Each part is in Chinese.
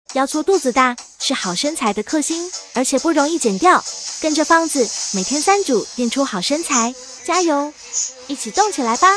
要粗肚子大是好身材的克星，而且不容易减掉。跟着方子每天3组，练出好身材，加油！一起动起来吧！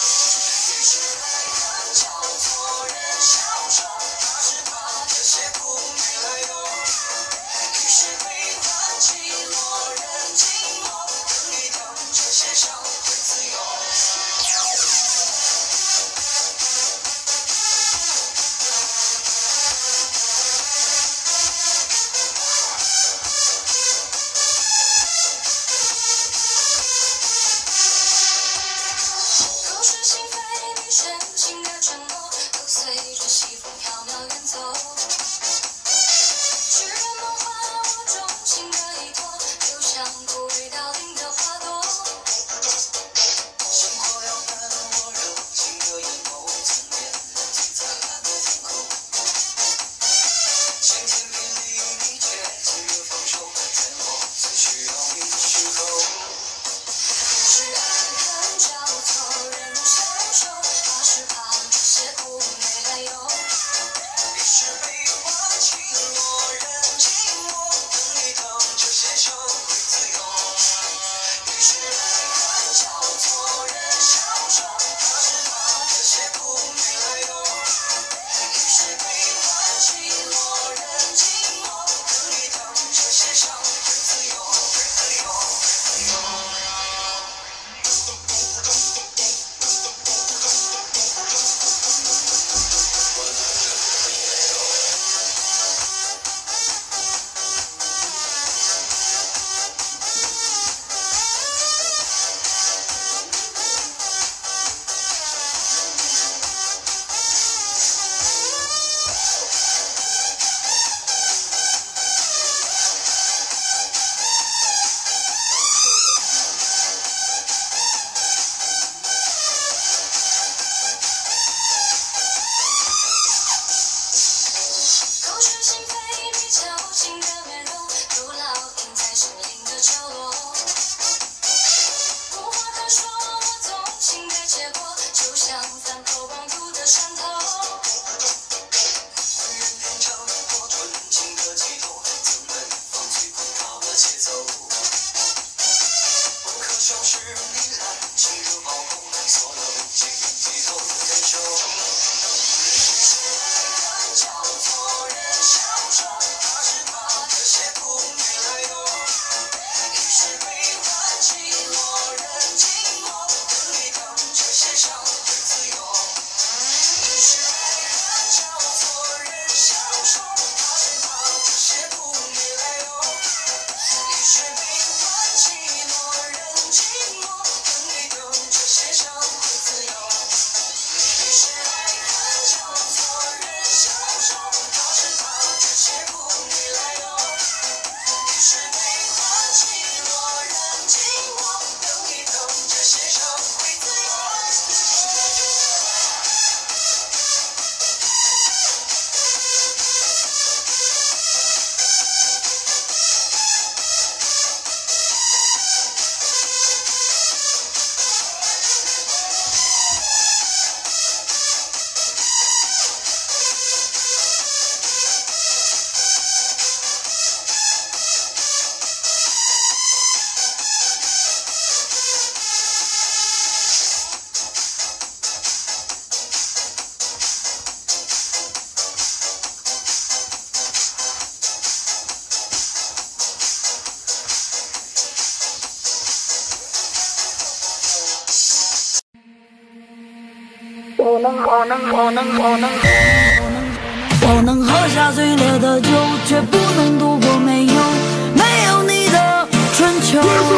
我能喝下最烈的酒，却不能度过没有你的春秋。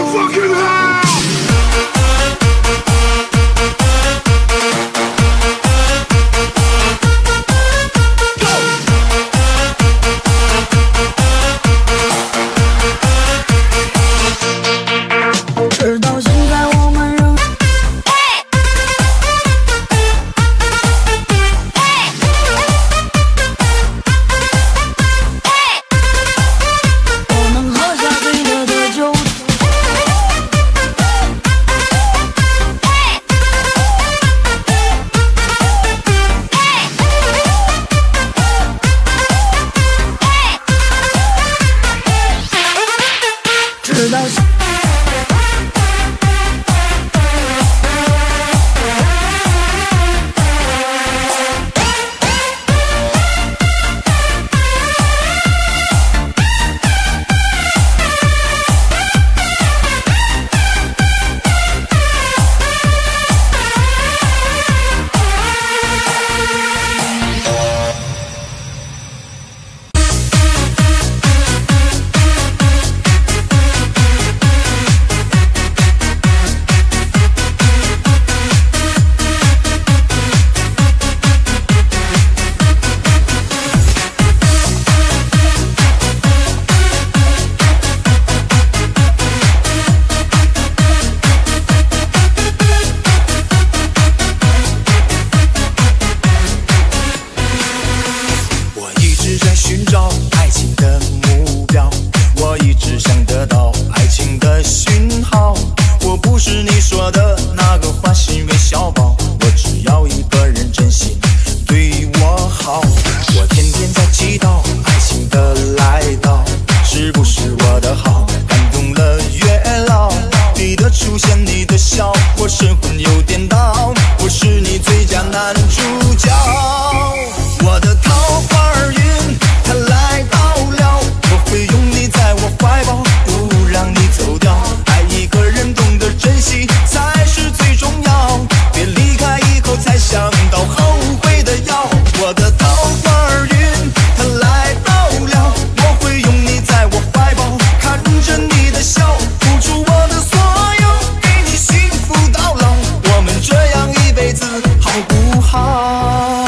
直到现在我们仍我能喝下最烈的酒。 寻找爱情的目标，我一直想得到爱情的讯号。我不是你说的那个花心微小宝，我只要一个人真心对我好。我天天在祈祷爱情的来到，是不是我的好感动了月老？你的出现，你的笑，我神魂有颠倒，我是你最佳男主角。我的桃花运它来到了，我会拥你在我怀抱，不让你走掉。爱一个人懂得珍惜才是最重要，别离开以后才想到后悔的药。我的桃花运它来到了，我会拥你在我怀抱，看着你的笑，付出我的所有，给你幸福到老。我们这样一辈子好不好？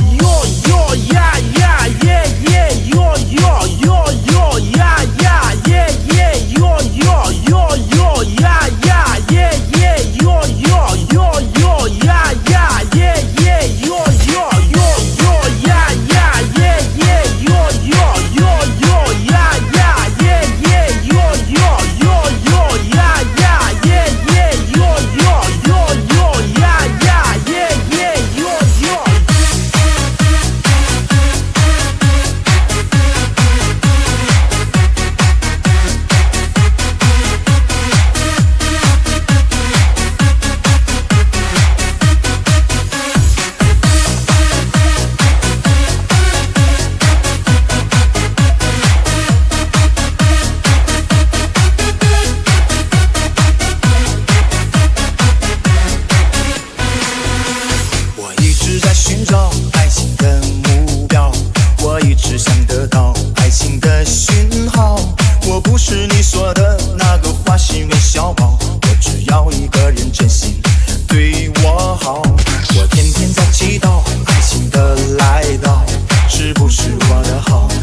寻找爱情的目标，我一直想得到爱情的讯号。我不是你说的那个花心微小宝，我只要一个人真心对我好。我天天在祈祷爱情的来到，是不是我的好